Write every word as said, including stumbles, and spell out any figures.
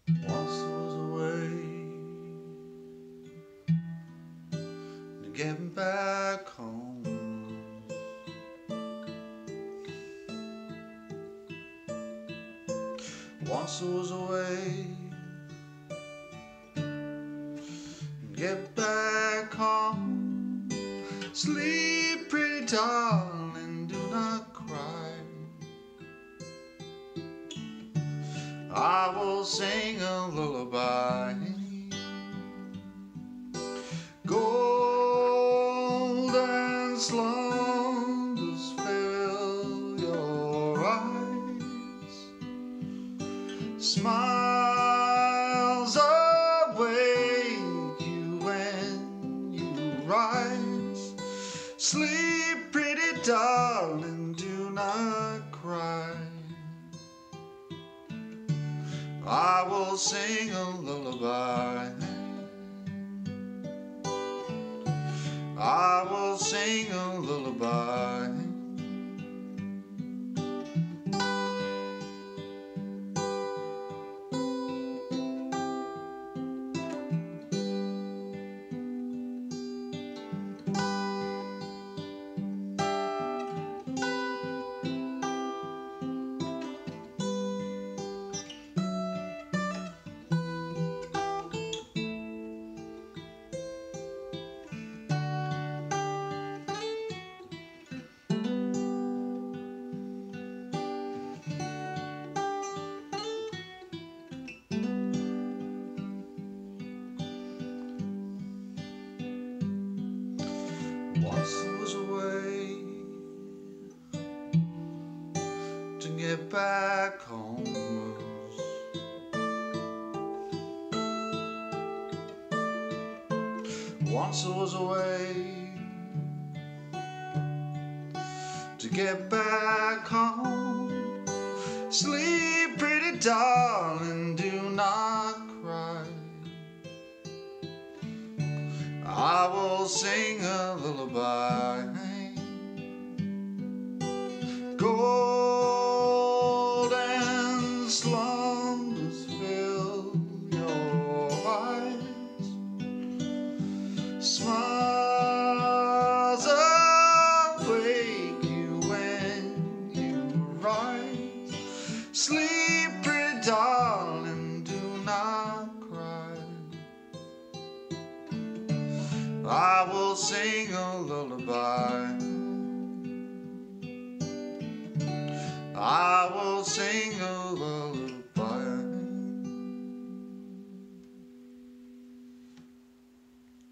Once there was a way to get back home. Once there was a way to get back home. Sleep, pretty darling, do not cry. I will sing a lullaby. Golden slumbers fill your eyes. Smiles awake you when you rise. Sleep, pretty darling, do not cry. I will sing a lullaby. I will sing a lullaby. Once there was a way to get back home. Once there was a way to get back home. Sleep, pretty darling, do not cry. I will sing a lullaby. Golden slumbers fill your eyes. Smiles awake you when you rise. Sleep, pretty darling, do not cry. I will sing a lullaby.